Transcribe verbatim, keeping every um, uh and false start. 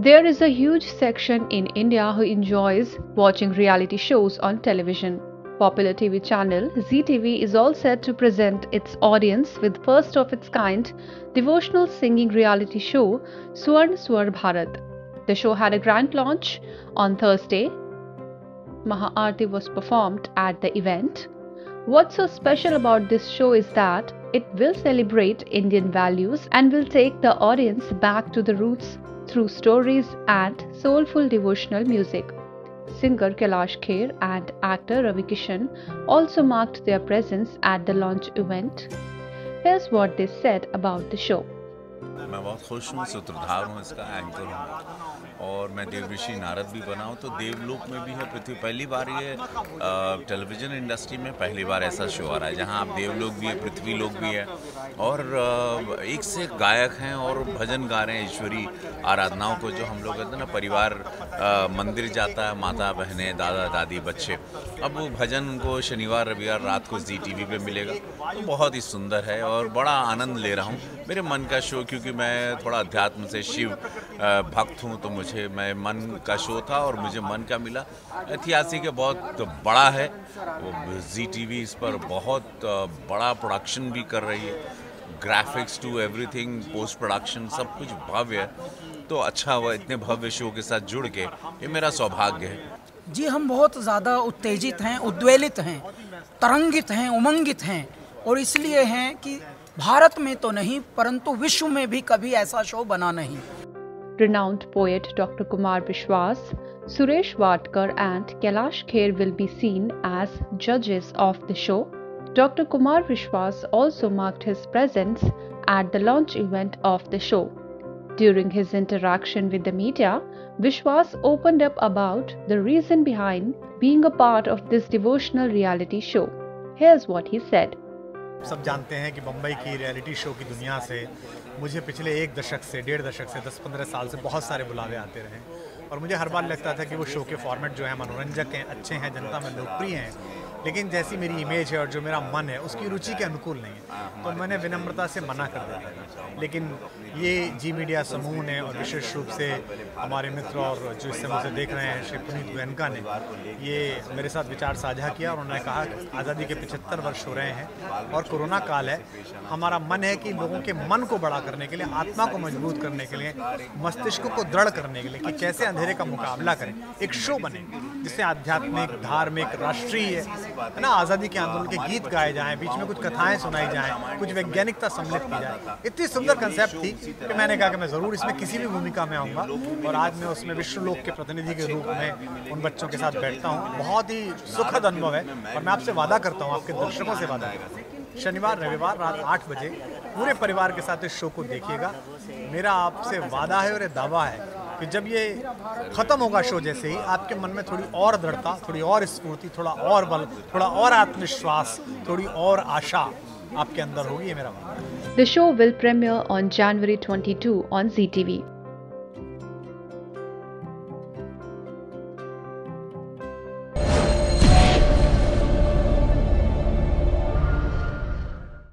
There is a huge section in India who enjoys watching reality shows on television. Popular T V channel Zee T V is all set to present its audience with first of its kind devotional singing reality show Swarn Swar Bharat. The show had a grand launch on Thursday. Maha-Aarti was performed at the event. What's so special about this show is that it will celebrate Indian values and will take the audience back to the roots through stories and soulful devotional music. Singer Kailash Kher and actor Ravi Kishan also marked their presence at the launch event. Here's what they said about the show. मैं बहुत खुश हूँ, सूत्रधार हूँ, इसका anchor हूँ और मैं देवऋषि नारद भी बना हूँ। तो देवलोक में भी है पृथ्वी। पहली बार ये टेलीविज़न इंडस्ट्री में पहली बार ऐसा शो आ रहा है जहाँ आप देवलोक भी है, पृथ्वी लोक भी है और आ, एक से एक गायक हैं और भजन गा रहे हैं ईश्वरी आराधनाओं को। जो हम लोग कहते हैं ना, परिवार आ, मंदिर जाता है, माता बहनें, दादा दादी, बच्चे, अब वो भजन उनको शनिवार रविवार रात को जी टी वी पे मिलेगा। तो बहुत ही सुंदर है और बड़ा आनंद ले रहा हूँ। मेरे मन का शो, क्योंकि मैं थोड़ा अध्यात्म से शिव भक्त हूँ, तो मुझे मैं मन का शो था और मुझे मन का मिला। ऐतिहासिक है, बहुत बड़ा है। वो जी टी वी इस पर बहुत बड़ा प्रोडक्शन भी कर रही है, graphics to everything, post production सब कुछ भव्य है। तो अच्छा हुआ इतने भव्य शो के साथ जुड़ के, ये मेरा सौभाग्य है। जी, हम बहुत ज़्यादा उत्तेजित हैं, उद्वेलित हैं, तरंगित हैं, उमंगित हैं और इसलिए हैं कि भारत में तो नहीं परंतु विश्व में भी कभी ऐसा शो बना नहीं। Renowned poet Doctor Kumar Vishwas, Suresh Vatkar and Kailash Kher will be seen as judges of the show. Doctor Kumar Vishwas also marked his presence at the launch event of the show. During his interaction with the media, Vishwas opened up about the reason behind being a part of this devotional reality show. Here's what he said. सब जानते हैं कि बम्बई की reality show की दुनिया से मुझे पिछले एक दशक से, डेढ़ दशक से, दस पंद्रह साल से बहुत सारे बुलावे आते रहे और मुझे हर बार लगता था कि वो शो के फॉर्मेट जो है मनोरंजक हैं, अच्छे हैं, जनता में लोकप्रिय हैं, लेकिन जैसी मेरी इमेज है और जो मेरा मन है उसकी रुचि के अनुकूल नहीं है। तो मैंने विनम्रता से मना कर दिया। लेकिन ये जी मीडिया समूह ने और विशेष रूप से हमारे मित्र और जो इस समय से देख रहे हैं श्री पुनीत गोयनका ने ये मेरे साथ विचार साझा किया और उन्होंने कहा कि आज़ादी के पचहत्तर वर्ष हो रहे हैं और कोरोना काल है। हमारा मन है कि लोगों के मन को बड़ा करने के लिए, आत्मा को मजबूत करने के लिए, मस्तिष्क को दृढ़ करने के लिए कि कैसे अंधेरे का मुकाबला करें, एक शो बने जिससे आध्यात्मिक, धार्मिक, राष्ट्रीय है ना, आज़ादी के आंदोलन के गीत गाए जाएं, बीच में कुछ कथाएं सुनाई जाएं, कुछ वैज्ञानिकता सम्मिलित की जाए। इतनी सुंदर कंसेप्ट थी कि मैंने कहा कि मैं ज़रूर इसमें किसी भी भूमिका में आऊँगा और आज मैं उसमें विश्वलोक के प्रतिनिधि के रूप में उन बच्चों के साथ बैठता हूँ। बहुत ही सुखद अनुभव है और मैं आपसे वादा करता हूँ, आपके दर्शकों से वादा करता हूँ, शनिवार रविवार रात आठ बजे पूरे परिवार के साथ इस शो को देखिएगा। मेरा आपसे वादा है और ये दावा है कि जब ये ख़त्म होगा शो, जैसे ही आपके मन में थोड़ी और दृढ़ता, थोड़ी और स्फूर्ति, थोड़ा और बल, थोड़ा और आत्मविश्वास, थोड़ी और आशा आपके अंदर होगी, ये मेरा वादा है। The show will premiere on January twenty-second on Zee T V.